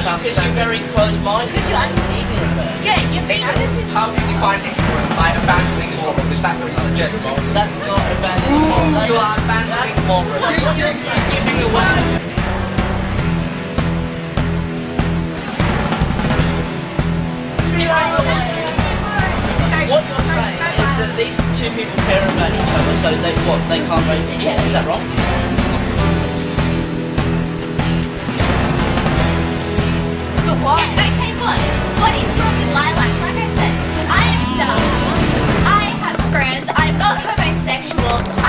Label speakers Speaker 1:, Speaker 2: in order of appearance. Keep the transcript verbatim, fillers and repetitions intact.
Speaker 1: because you're very close-minded.
Speaker 2: Could you understand? Yeah, you're being
Speaker 3: How do you define ignorance? Like abandoning moral? Is that what you suggest, moral?
Speaker 1: That's not abandoning moral.
Speaker 3: You are abandoning moral. You're giving away.
Speaker 1: What you're saying is that these two people care about each other, so they what? They can't raise any more. Is that wrong?
Speaker 2: But why? Okay, what? What is wrong with Lilac? Like I said, I am dumb. I have friends. I'm not homosexual.